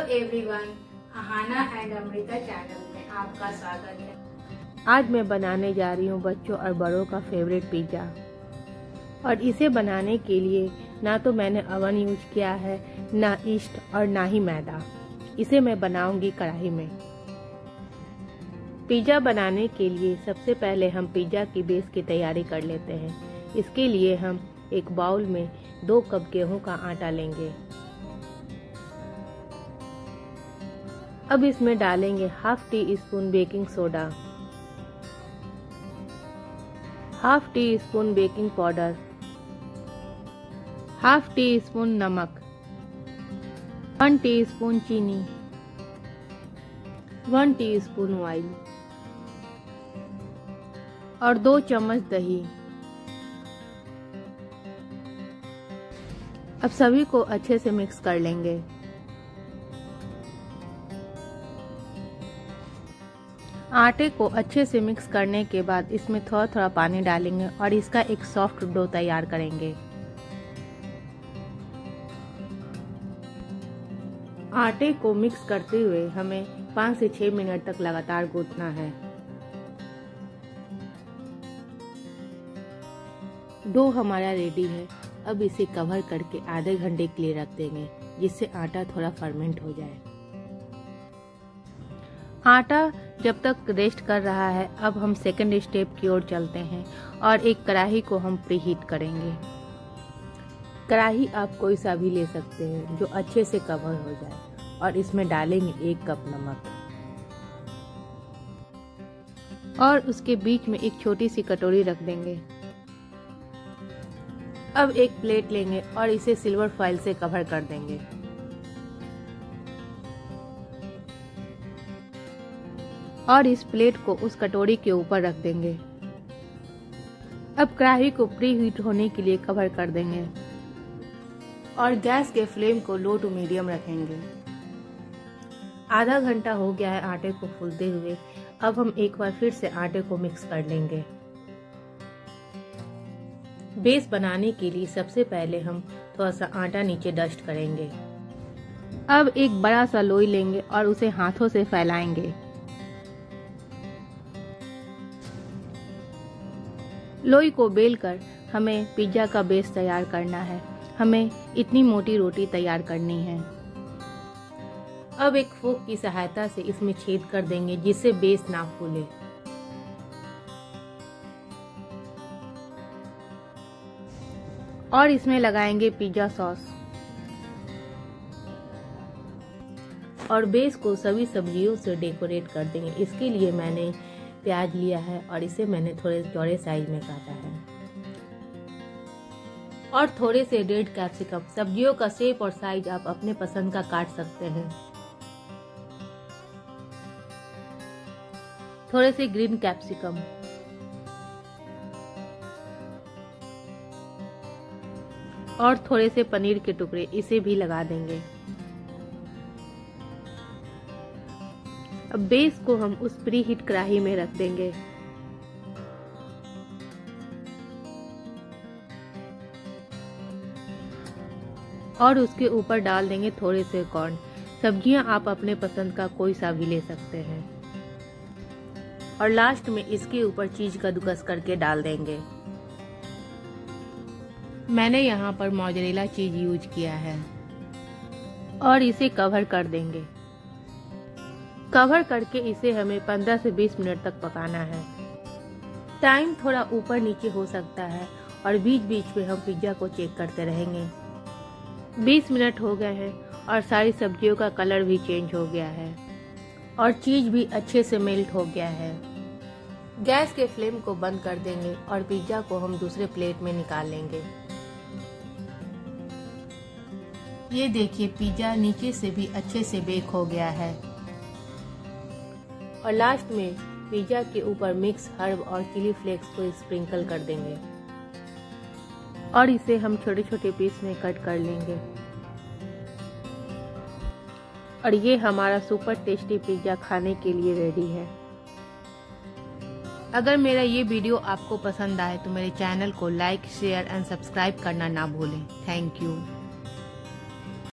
Everyone, Ahana and Amrita channel में आपका स्वागत है। आज मैं बनाने जा रही हूँ बच्चों और बड़ों का फेवरेट पिज्ज़ा। और इसे बनाने के लिए ना तो मैंने अवन यूज किया है, ना ईस्ट और ना ही मैदा। इसे मैं बनाऊंगी कढ़ाई में। पिज्ज़ा बनाने के लिए सबसे पहले हम पिज्ज़ा की बेस की तैयारी कर लेते हैं। इसके लिए हम एक बाउल में 2 कप गेहूं का आटा लेंगे। अब इसमें डालेंगे half teaspoon baking soda, half teaspoon baking powder, half teaspoon नमक, 1 टीस्पून चीनी, 1 टीस्पून ऑयल और 2 चम्मच दही। अब सभी को अच्छे से मिक्स कर लेंगे। आटे को अच्छे से मिक्स करने के बाद इसमें थोड़ा थोड़ा पानी डालेंगे और इसका एक सॉफ्ट डो तैयार करेंगे। आटे को मिक्स करते हुए हमें 5 से 6 मिनट तक लगातार गूंथना है। डो हमारा रेडी है। अब इसे कवर करके आधे घंटे के लिए रख देंगे, जिससे आटा थोड़ा फर्मेंट हो जाए। आटा जब तक रेस्ट कर रहा है, अब हम सेकंड स्टेप की ओर चलते हैं और एक कढ़ाई को हम प्रीहीट करेंगे। कढ़ाई आप कोई सा भी ले सकते हैं जो अच्छे से कवर हो जाए, और इसमें डालेंगे 1 कप नमक और उसके बीच में एक छोटी सी कटोरी रख देंगे। अब एक प्लेट लेंगे और इसे सिल्वर फॉइल से कवर कर देंगे। और इस प्लेट को उस कटोरी के ऊपर रख देंगे। अब कढ़ाई को प्री हीट होने के लिए कवर कर देंगे और गैस के फ्लेम को लो टू मीडियम रखेंगे। आधा घंटा हो गया है आटे को फूलते हुए। अब हम एक बार फिर से आटे को मिक्स कर लेंगे। बेस बनाने के लिए सबसे पहले हम थोड़ा सा आटा नीचे डस्ट करेंगे। अब एक बड़ा सा लोई लेंगे और उसे हाथों से फैलाएंगे। लोई को बेलकर हमें पिज्जा का बेस तैयार करना है। हमें इतनी मोटी रोटी तैयार करनी है। अब एक फोक की सहायता से इसमें छेद कर देंगे, जिससे बेस ना फूले। और इसमें लगाएंगे पिज्जा सॉस और बेस को सभी सब्जियों से डेकोरेट कर देंगे। इसके लिए मैंने प्याज लिया है और इसे मैंने थोड़े चौड़े साइज में काटा है, और थोड़े से रेड कैप्सिकम। सब्जियों का शेप और साइज आप अपने पसंद का काट सकते हैं। थोड़े से ग्रीन कैप्सिकम और थोड़े से पनीर के टुकड़े, इसे भी लगा देंगे। अब बेस को हम उस प्री हीट कढ़ाई में रख देंगे। और उसके ऊपर डाल देंगे थोड़े से कॉर्न। सब्जियां आप अपने पसंद का कोई सा भी ले सकते हैं। और लास्ट में इसके ऊपर चीज कद्दूकस करके डाल देंगे। मैंने यहाँ पर मोज़रेला चीज यूज किया है। और इसे कवर कर देंगे। कवर करके इसे हमें 15 से 20 मिनट तक पकाना है। टाइम थोड़ा ऊपर नीचे हो सकता है और बीच बीच में हम पिज्जा को चेक करते रहेंगे। 20 मिनट हो गए हैं और सारी सब्जियों का कलर भी चेंज हो गया है और चीज भी अच्छे से मेल्ट हो गया है। गैस के फ्लेम को बंद कर देंगे और पिज्जा को हम दूसरे प्लेट में निकाल लेंगे। ये देखिए, पिज्जा नीचे से भी अच्छे से बेक हो गया है। और लास्ट में पिज्जा के ऊपर मिक्स हर्ब और चिली फ्लेक्स को स्प्रिंकल कर देंगे और इसे हम छोटे छोटे पीस में कट कर लेंगे। और ये हमारा सुपर टेस्टी पिज्जा खाने के लिए रेडी है। अगर मेरा ये वीडियो आपको पसंद आए तो मेरे चैनल को लाइक, शेयर एंड सब्सक्राइब करना ना भूलें। Thank you.